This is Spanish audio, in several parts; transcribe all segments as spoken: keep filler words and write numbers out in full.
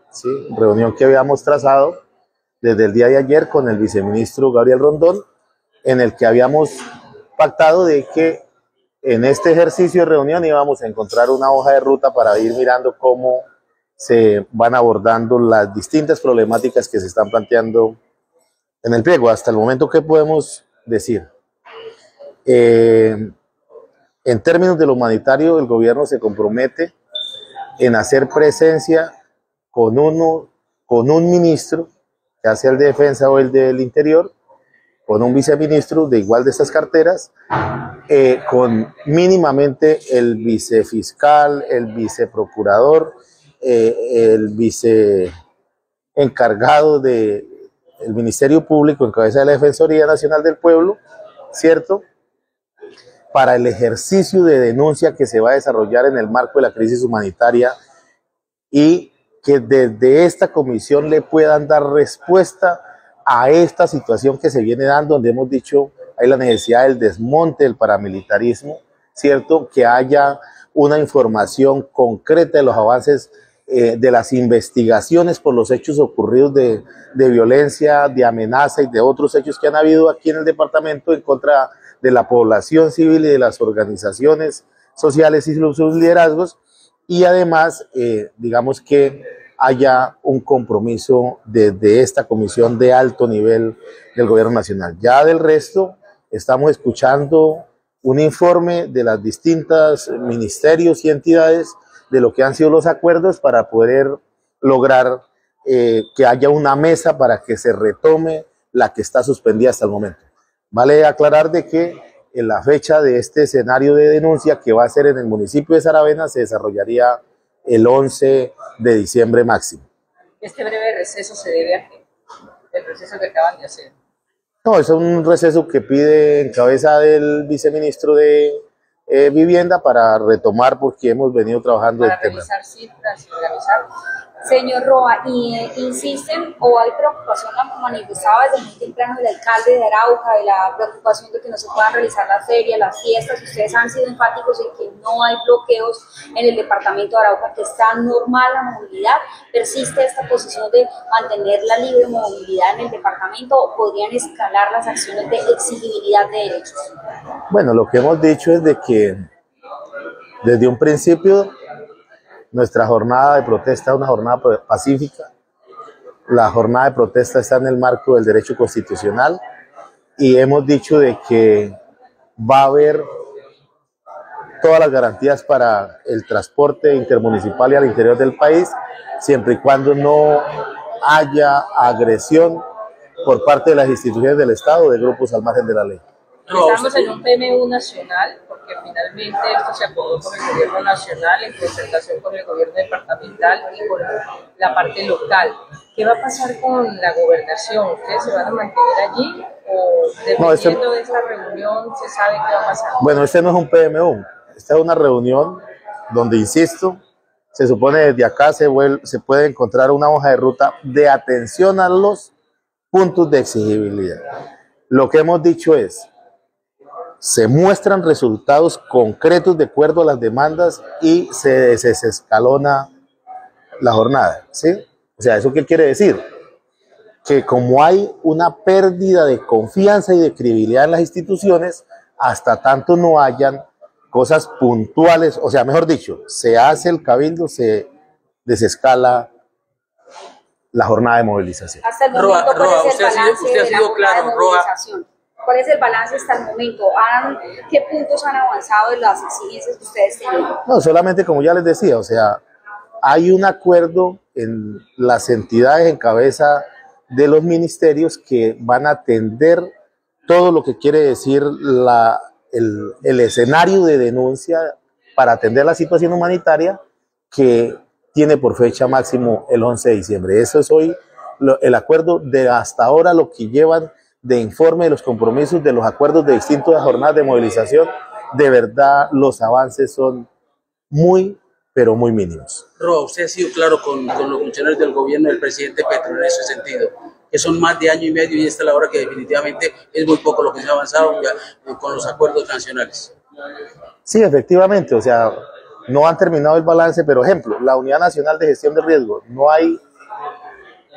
¿sí? Reunión que habíamos trazado desde el día de ayer con el viceministro Gabriel Rondón, en el que habíamos pactado de que en este ejercicio de reunión íbamos a encontrar una hoja de ruta para ir mirando cómo se van abordando las distintas problemáticas que se están planteando en el pliego. Hasta el momento, ¿qué podemos decir? Eh, en términos de lo humanitario, el gobierno se compromete en hacer presencia con, uno, con un ministro, ya sea el de Defensa o el del Interior, con un viceministro de igual de estas carteras, eh, con mínimamente el vicefiscal, el viceprocurador, eh, el viceencargado del Ministerio Público en cabeza de la Defensoría Nacional del Pueblo, ¿cierto?, para el ejercicio de denuncia que se va a desarrollar en el marco de la crisis humanitaria, y que desde esta comisión le puedan dar respuesta a esta situación que se viene dando, donde hemos dicho hay la necesidad del desmonte del paramilitarismo, ¿cierto? Que haya una información concreta de los avances eh, de las investigaciones por los hechos ocurridos de, de violencia, de amenaza y de otros hechos que han habido aquí en el departamento en contra de la población civil y de las organizaciones sociales y sus liderazgos, y además, eh, digamos que haya un compromiso desde esta comisión de alto nivel del gobierno nacional. Ya del resto, estamos escuchando un informe de las distintas ministerios y entidades de lo que han sido los acuerdos para poder lograr eh, que haya una mesa para que se retome la que está suspendida hasta el momento. Vale aclarar de que en la fecha de este escenario de denuncia, que va a ser en el municipio de Saravena, se desarrollaría el once de diciembre máximo. ¿Este breve receso se debe a qué? ¿El receso que acaban de hacer? No, es un receso que pide en cabeza del viceministro de eh, Vivienda para retomar, porque hemos venido trabajando para el tema. Para revisar cifras y organizar. Señor Roa, y eh, insisten o hay preocupación, la manifestaba desde muy temprano el alcalde de Arauca, de la preocupación de que no se puedan realizar las ferias, las fiestas. Ustedes han sido enfáticos en que no hay bloqueos en el departamento de Arauca, que está normal la movilidad. ¿Persiste esta posición de mantener la libre movilidad en el departamento o podrían escalar las acciones de exigibilidad de derechos? Bueno, lo que hemos dicho es de que desde un principio nuestra jornada de protesta es una jornada pacífica. La jornada de protesta está en el marco del derecho constitucional y hemos dicho de que va a haber todas las garantías para el transporte intermunicipal y al interior del país, siempre y cuando no haya agresión por parte de las instituciones del Estado o de grupos al margen de la ley. Estamos en un P M U nacional, porque finalmente esto se acordó con el gobierno nacional en concertación con el gobierno departamental y con la parte local. ¿Qué va a pasar con la gobernación? ¿Ustedes se van a mantener allí o dependiendo no, este, de esta reunión se sabe qué va a pasar? Bueno, este no es un P M U, esta es una reunión donde, insisto, se supone desde acá se, vuelve, se puede encontrar una hoja de ruta de atención a los puntos de exigibilidad. Lo que hemos dicho es, se muestran resultados concretos de acuerdo a las demandas y se desescalona la jornada, ¿sí? O sea, ¿eso qué quiere decir? Que como hay una pérdida de confianza y de credibilidad en las instituciones, hasta tanto no hayan cosas puntuales, o sea, mejor dicho, se hace el cabildo, se desescala la jornada de movilización. Hasta el momento, Roa, Roa, usted ha sido, usted ha sido claro, Roa. ¿Cuál es el balance hasta el momento? ¿Qué puntos han avanzado en las exigencias que ustedes tienen? No, solamente como ya les decía, o sea, hay un acuerdo en las entidades en cabeza de los ministerios que van a atender todo lo que quiere decir la, el, el escenario de denuncia para atender la situación humanitaria que tiene por fecha máximo el once de diciembre. Eso es hoy lo, el acuerdo de hasta ahora, lo que llevan de informe de los compromisos de los acuerdos de distintas jornadas de movilización. De verdad los avances son muy, pero muy mínimos. Roa, usted ha sido claro con, con los funcionarios del gobierno del presidente Petro en ese sentido, que son más de año y medio y esta es la hora que definitivamente es muy poco lo que se ha avanzado ya, eh, con los acuerdos nacionales. Sí, efectivamente, o sea, no han terminado el balance, pero ejemplo, la Unidad Nacional de Gestión de Riesgo, no hay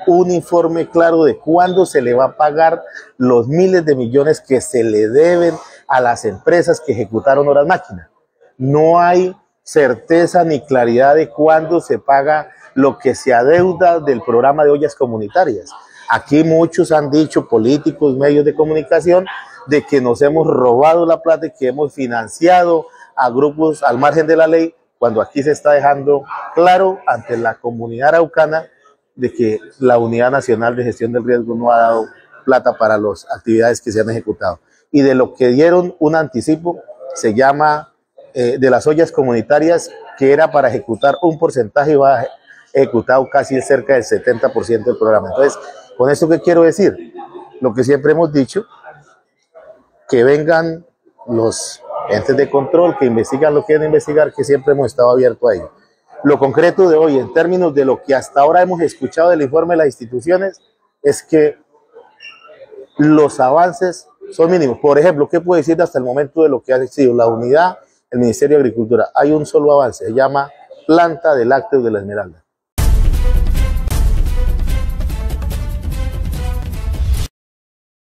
un informe claro de cuándo se le va a pagar los miles de millones que se le deben a las empresas que ejecutaron horas máquina. No hay certeza ni claridad de cuándo se paga lo que se adeuda del programa de ollas comunitarias. Aquí muchos han dicho, políticos, medios de comunicación, de que nos hemos robado la plata y que hemos financiado a grupos al margen de la ley, cuando aquí se está dejando claro ante la comunidad araucana de que la Unidad Nacional de Gestión del Riesgo no ha dado plata para las actividades que se han ejecutado. Y de lo que dieron un anticipo, se llama eh, de las ollas comunitarias, que era para ejecutar un porcentaje y va ejecutado casi cerca del setenta por ciento del programa. Entonces, ¿con esto qué quiero decir? Lo que siempre hemos dicho, que vengan los entes de control, que investigan lo que quieren investigar, que siempre hemos estado abiertos a ello. Lo concreto de hoy, en términos de lo que hasta ahora hemos escuchado del informe de las instituciones, es que los avances son mínimos. Por ejemplo, ¿qué puedo decir hasta el momento de lo que ha sido la unidad, el Ministerio de Agricultura? Hay un solo avance, se llama planta de lácteos de la Esmeralda.